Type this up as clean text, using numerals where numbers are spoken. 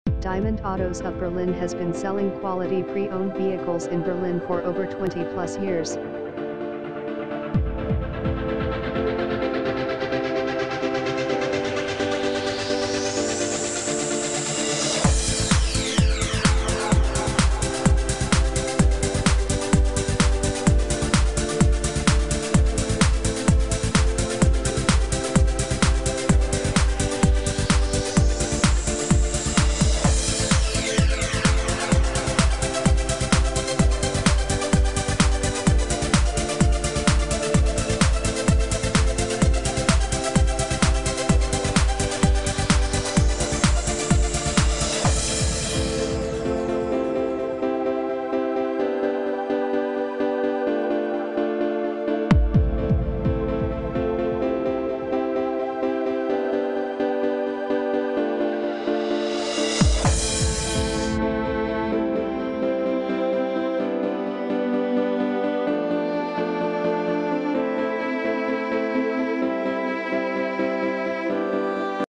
Diamond Autos of Berlin has been selling quality pre-owned vehicles in Berlin for over 20 plus years.